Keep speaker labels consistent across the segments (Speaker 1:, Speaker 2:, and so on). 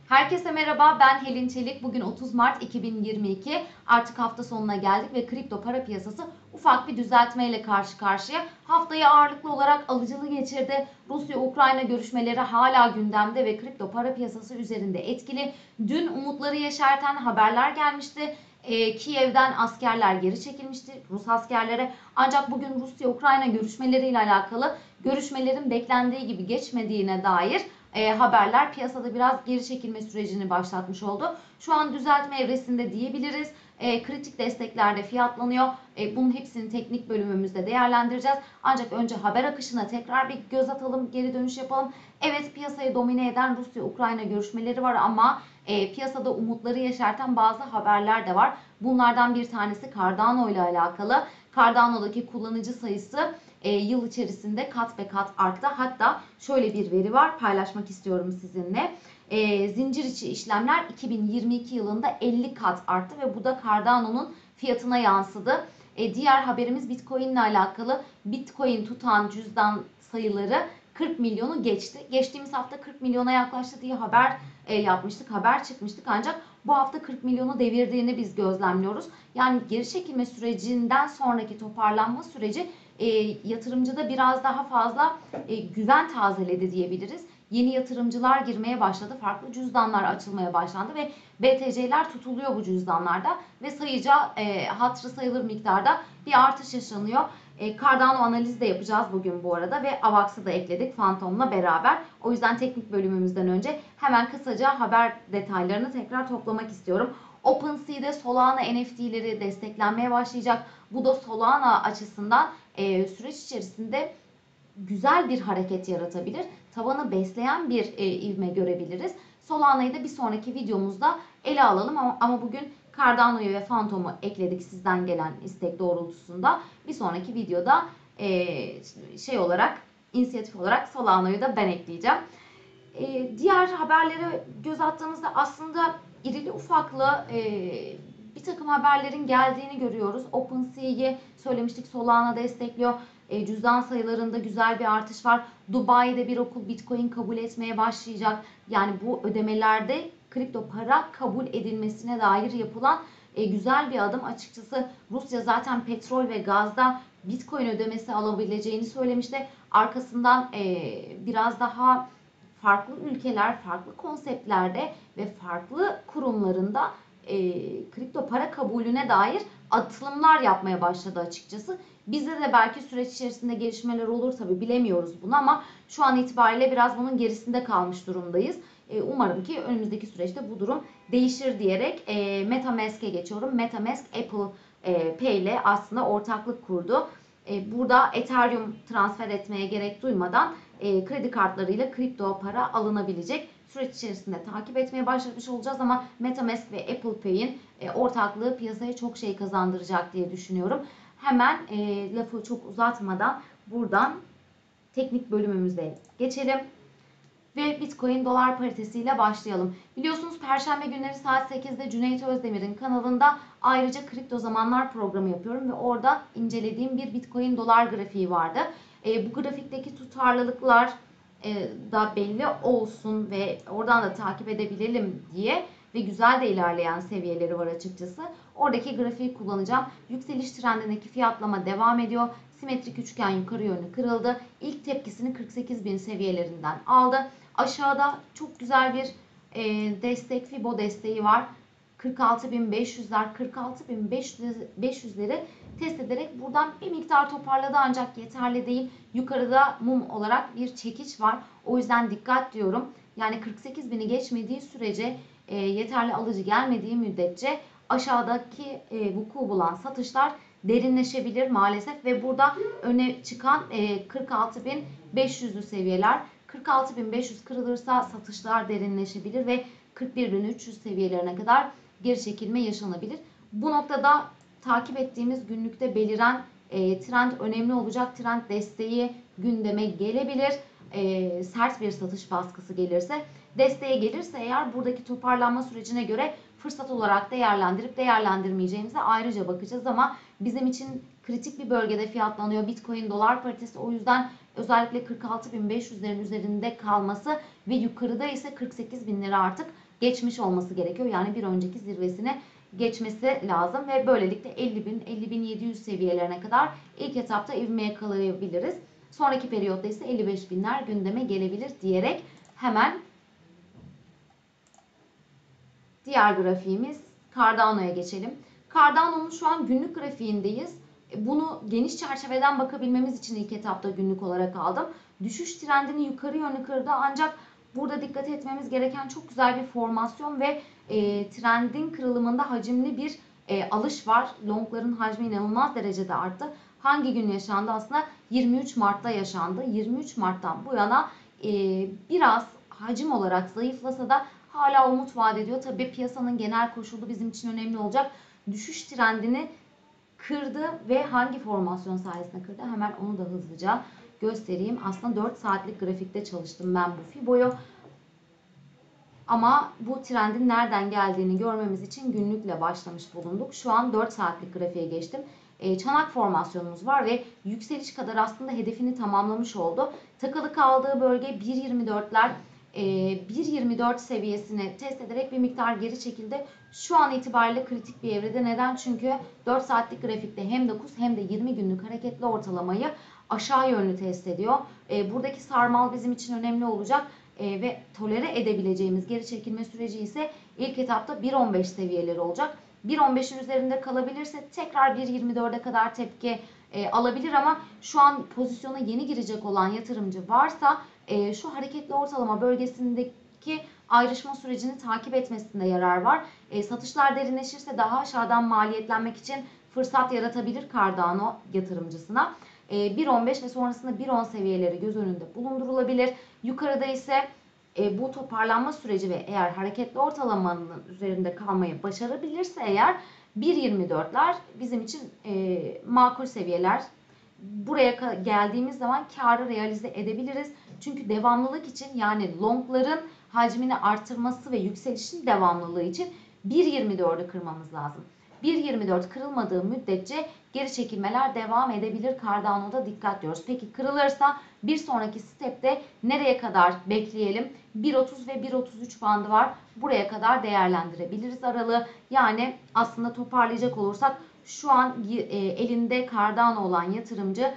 Speaker 1: Herkese merhaba, ben Helin Çelik. Bugün 30 Mart 2022. Artık hafta sonuna geldik ve kripto para piyasası ufak bir düzeltmeyle karşı karşıya. Haftayı ağırlıklı olarak alıcılı geçirdi. Rusya-Ukrayna görüşmeleri hala gündemde ve kripto para piyasası üzerinde etkili. Dün umutları yeşerten haberler gelmişti. Kiev'den askerler geri çekilmişti, Rus askerlere. Ancak bugün Rusya-Ukrayna görüşmeleriyle alakalı görüşmelerin beklendiği gibi geçmediğine dair haberler piyasada biraz geri çekilme sürecini başlatmış oldu. Şu an düzeltme evresinde diyebiliriz. Kritik desteklerde fiyatlanıyor. Bunun hepsini teknik bölümümüzde değerlendireceğiz. Ancak önce haber akışına tekrar bir göz atalım, geri dönüş yapalım. Evet, piyasayı domine eden Rusya-Ukrayna görüşmeleri var ama piyasada umutları yeşerten bazı haberler de var. Bunlardan bir tanesi Cardano ile alakalı. Cardano'daki kullanıcı sayısı yıl içerisinde kat be kat arttı. Hatta şöyle bir veri var, paylaşmak istiyorum sizinle. Zincir içi işlemler 2022 yılında 50 kat arttı ve bu da Cardano'nun fiyatına yansıdı. Diğer haberimiz Bitcoin ile alakalı. Bitcoin tutan cüzdan sayıları 40 milyonu geçti. Geçtiğimiz hafta 40 milyona yaklaştı diye haber yapmıştık, haber çıkmıştık, ancak bu hafta 40 milyonu devirdiğini biz gözlemliyoruz. Yani geri çekilme sürecinden sonraki toparlanma süreci yatırımcıda biraz daha fazla güven tazeledi diyebiliriz. Yeni yatırımcılar girmeye başladı. Farklı cüzdanlar açılmaya başlandı ve BTC'ler tutuluyor bu cüzdanlarda ve sayıca hatırı sayılır miktarda bir artış yaşanıyor. Cardano analizi de yapacağız bugün bu arada ve AVAX'ı da ekledik Phantom'la beraber. O yüzden teknik bölümümüzden önce hemen kısaca haber detaylarını tekrar toplamak istiyorum. OpenSea'de Solana NFT'leri desteklenmeye başlayacak. Bu da Solana açısından süreç içerisinde güzel bir hareket yaratabilir. Tavanı besleyen bir ivme görebiliriz. Solana'yı da bir sonraki videomuzda ele alalım ama bugün Cardano'yu ve Phantom'u ekledik sizden gelen istek doğrultusunda. Bir sonraki videoda inisiyatif olarak Solana'yı da ben ekleyeceğim. Diğer haberlere göz attığımızda aslında irili ufaklı bir takım haberlerin geldiğini görüyoruz. OpenSea'yı söylemiştik, Solana destekliyor. Cüzdan sayılarında güzel bir artış var. Dubai'de bir okul Bitcoin kabul etmeye başlayacak. Yani bu ödemelerde kripto para kabul edilmesine dair yapılan güzel bir adım. Açıkçası Rusya zaten petrol ve gazda Bitcoin ödemesi alabileceğini söylemişti. Arkasından biraz daha farklı ülkeler, farklı konseptlerde ve farklı kurumlarında kripto para kabulüne dair atılımlar yapmaya başladı açıkçası. Bizde de belki süreç içerisinde gelişmeler olur, tabi bilemiyoruz bunu, ama şu an itibariyle biraz bunun gerisinde kalmış durumdayız. Umarım ki önümüzdeki süreçte bu durum değişir diyerek MetaMask'e geçiyorum. MetaMask Apple Pay ile aslında ortaklık kurdu. Burada Ethereum transfer etmeye gerek duymadan kredi kartlarıyla kripto para alınabilecek. Süreç içerisinde takip etmeye başlamış olacağız ama MetaMask ve Apple Pay'in ortaklığı piyasaya çok şey kazandıracak diye düşünüyorum. Hemen lafı çok uzatmadan buradan teknik bölümümüze geçelim ve Bitcoin dolar paritesiyle başlayalım. Biliyorsunuz Perşembe günleri saat 8'de Cüneyt Özdemir'in kanalında ayrıca Kripto Zamanlar programı yapıyorum ve orada incelediğim bir Bitcoin dolar grafiği vardı. Bu grafikteki tutarlılıklar da belli olsun ve oradan da takip edebilelim diye ve güzel de ilerleyen seviyeleri var açıkçası. Oradaki grafiği kullanacağım. Yükseliş trendindeki fiyatlama devam ediyor. Simetrik üçgen yukarı yönlü kırıldı. İlk tepkisini 48.000 seviyelerinden aldı. Aşağıda çok güzel bir destek, Fibo desteği var. 46.500'ler, 46.500'leri test ederek buradan bir miktar toparladı ancak yeterli değil. Yukarıda mum olarak bir çekiç var. O yüzden dikkat diyorum. Yani 48.000'i geçmediği sürece yeterli alıcı gelmediği müddetçe aşağıdaki vuku bulan satışlar derinleşebilir maalesef ve burada öne çıkan 46.500'lü seviyeler. 46.500 kırılırsa satışlar derinleşebilir ve 41.300 seviyelerine kadar geri çekilme yaşanabilir. Bu noktada takip ettiğimiz günlükte beliren trend önemli olacak. Trend desteği gündeme gelebilir. Sert bir satış baskısı gelirse, desteğe gelirse eğer buradaki toparlanma sürecine göre fırsat olarak değerlendirip değerlendirmeyeceğimize ayrıca bakacağız ama bizim için kritik bir bölgede fiyatlanıyor Bitcoin dolar paritesi. O yüzden özellikle 46.500'lerin üzerinde kalması ve yukarıda ise 48.000'leri artık geçmiş olması gerekiyor. Yani bir önceki zirvesine geçmesi lazım ve böylelikle 50.000, 50.700 seviyelerine kadar ilk etapta ivme yakalayabiliriz. Sonraki periyotta ise 55.000'ler gündeme gelebilir diyerek hemen diğer grafiğimiz Cardano'ya geçelim. Cardano'nun şu an günlük grafiğindeyiz. Bunu geniş çerçeveden bakabilmemiz için ilk etapta günlük olarak aldım. Düşüş trendini yukarı yönlü kırdı ancak burada dikkat etmemiz gereken çok güzel bir formasyon ve trendin kırılımında hacimli bir alış var. Longların hacmi inanılmaz derecede arttı. Hangi gün yaşandı? Aslında 23 Mart'ta yaşandı. 23 Mart'tan bu yana biraz hacim olarak zayıflasa da hala umut vaat ediyor. Tabii piyasanın genel koşulu bizim için önemli olacak. Düşüş trendini kırdı ve hangi formasyon sayesinde kırdı? Hemen onu da hızlıca göstereyim. Aslında 4 saatlik grafikte çalıştım ben bu Fibo'yu. Ama bu trendin nereden geldiğini görmemiz için günlükle başlamış bulunduk. Şu an 4 saatlik grafiğe geçtim. Çanak formasyonumuz var ve yükseliş kadar aslında hedefini tamamlamış oldu. Takılı kaldığı bölge 1.24'ler. 1.24 seviyesini test ederek bir miktar geri çekildi. Şu an itibariyle kritik bir evrede. Neden? Çünkü 4 saatlik grafikte hem 9 hem de 20 günlük hareketli ortalamayı aşağı yönlü test ediyor. Buradaki sarmal bizim için önemli olacak. Ve tolere edebileceğimiz geri çekilme süreci ise ilk etapta 1.15 seviyeleri olacak. 1.15'in üzerinde kalabilirse tekrar 1.24'e kadar tepki alabilir ama şu an pozisyona yeni girecek olan yatırımcı varsa şu hareketli ortalama bölgesindeki ayrışma sürecini takip etmesinde yarar var. Satışlar derinleşirse daha aşağıdan maliyetlenmek için fırsat yaratabilir Cardano yatırımcısına. 1.15 ve sonrasında 1.10 seviyeleri göz önünde bulundurulabilir. Yukarıda ise bu toparlanma süreci ve eğer hareketli ortalamanın üzerinde kalmayı başarabilirse eğer 1.24'ler bizim için makul seviyeler. Buraya geldiğimiz zaman karı realize edebiliriz. Çünkü devamlılık için yani longların hacmini artırması ve yükselişin devamlılığı için 1.24'ü kırmamız lazım. 1.24 kırılmadığı müddetçe geri çekilmeler devam edebilir. Cardano'da dikkat diyoruz. Peki kırılırsa bir sonraki stepte nereye kadar bekleyelim? 1.30 ve 1.33 bandı var. Buraya kadar değerlendirebiliriz aralığı. Yani aslında toparlayacak olursak şu an elinde Cardano olan yatırımcı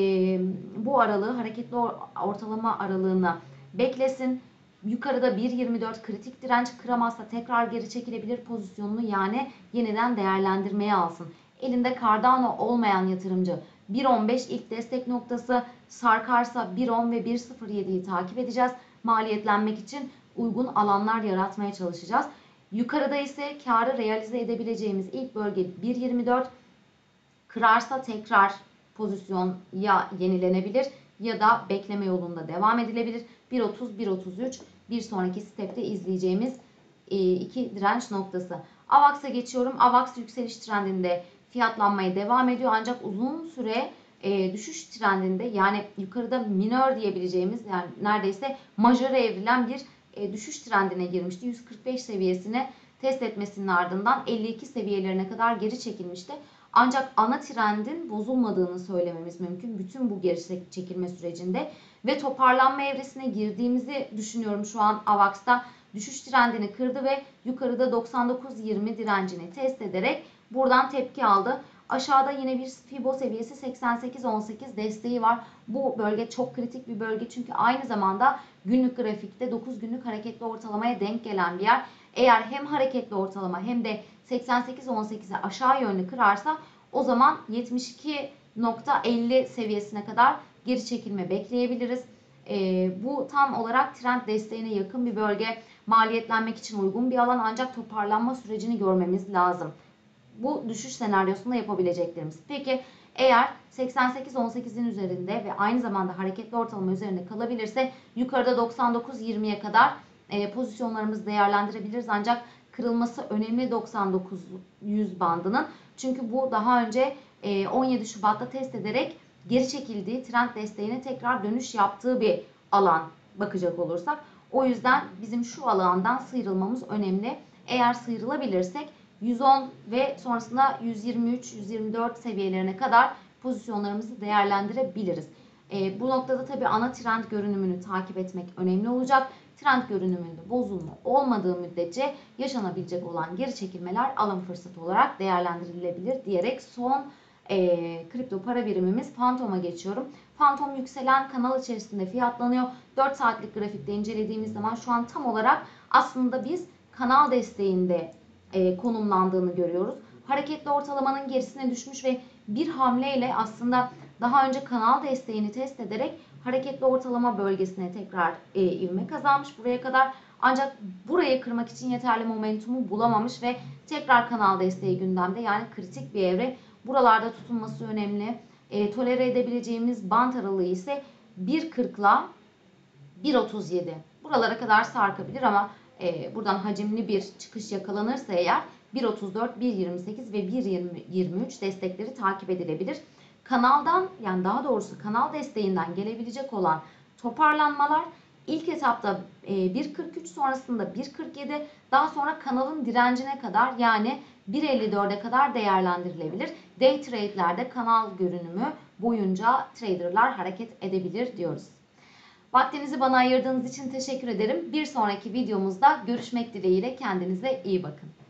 Speaker 1: bu aralığı hareketli ortalama aralığına beklesin. Yukarıda 1.24 kritik direnç kıramazsa tekrar geri çekilebilir pozisyonunu yani yeniden değerlendirmeye alsın. Elinde Cardano olmayan yatırımcı 1.15 ilk destek noktası, sarkarsa 1.10 ve 1.07'yi takip edeceğiz. Maliyetlenmek için uygun alanlar yaratmaya çalışacağız. Yukarıda ise karı realize edebileceğimiz ilk bölge 1.24. Kırarsa tekrar pozisyon ya yenilenebilir ya da bekleme yolunda devam edilebilir. 1.30, 1.33 bir sonraki stepte izleyeceğimiz iki direnç noktası. AVAX'a geçiyorum. AVAX yükseliş trendinde fiyatlanmaya devam ediyor. Ancak uzun süre düşüş trendinde yani yukarıda minör diyebileceğimiz yani neredeyse majöre evrilen bir düşüş trendine girmişti. 145 seviyesine test etmesinin ardından 52 seviyelerine kadar geri çekilmişti. Ancak ana trendin bozulmadığını söylememiz mümkün. Bütün bu geri çekilme sürecinde ve toparlanma evresine girdiğimizi düşünüyorum şu an AVAX'ta. Düşüş trendini kırdı ve yukarıda 99.20 direncini test ederek buradan tepki aldı. Aşağıda yine bir Fibo seviyesi 88.18 desteği var. Bu bölge çok kritik bir bölge çünkü aynı zamanda günlük grafikte 9 günlük hareketli ortalamaya denk gelen bir yer. Eğer hem hareketli ortalama hem de 88.18'e aşağı yönlü kırarsa o zaman 72.50 seviyesine kadar geri çekilme bekleyebiliriz. Bu tam olarak trend desteğine yakın bir bölge. Maliyetlenmek için uygun bir alan ancak toparlanma sürecini görmemiz lazım. Bu düşüş senaryosunda yapabileceklerimiz. Peki eğer 88.18'in üzerinde ve aynı zamanda hareketli ortalama üzerinde kalabilirse yukarıda 99.20'ye kadar pozisyonlarımızı değerlendirebiliriz. Ancak kırılması önemli 99-100 bandının. Çünkü bu daha önce 17 Şubat'ta test ederek geri çekildiği trend desteğine tekrar dönüş yaptığı bir alan bakacak olursak. O yüzden bizim şu alandan sıyrılmamız önemli. Eğer sıyrılabilirsek 110 ve sonrasında 123-124 seviyelerine kadar pozisyonlarımızı değerlendirebiliriz. Bu noktada tabii ana trend görünümünü takip etmek önemli olacak. trend görünümünde bozulma olmadığı müddetçe yaşanabilecek olan geri çekilmeler alım fırsatı olarak değerlendirilebilir diyerek son kripto para birimimiz Fantom'a geçiyorum. Fantom yükselen kanal içerisinde fiyatlanıyor. 4 saatlik grafikte incelediğimiz zaman şu an tam olarak aslında biz kanal desteğinde konumlandığını görüyoruz. Hareketli ortalamanın gerisine düşmüş ve bir hamleyle aslında daha önce kanal desteğini test ederek hareketli ortalama bölgesine tekrar ivme kazanmış buraya kadar. Ancak burayı kırmak için yeterli momentumu bulamamış ve tekrar kanal desteği gündemde, yani kritik bir evre. Buralarda tutunması önemli. Tolere edebileceğimiz bant aralığı ise 1.40 ile 1.37. Buralara kadar sarkabilir ama buradan hacimli bir çıkış yakalanırsa eğer 1.34, 1.28 ve 1.23 destekleri takip edilebilir. Kanaldan, yani daha doğrusu kanal desteğinden gelebilecek olan toparlanmalar ilk etapta 1.43, sonrasında 1.47, daha sonra kanalın direncine kadar, yani 1.54'e kadar değerlendirilebilir. Day trade'lerde kanal görünümü boyunca traderlar hareket edebilir diyoruz. Vaktinizi bana ayırdığınız için teşekkür ederim. Bir sonraki videomuzda görüşmek dileğiyle, kendinize iyi bakın.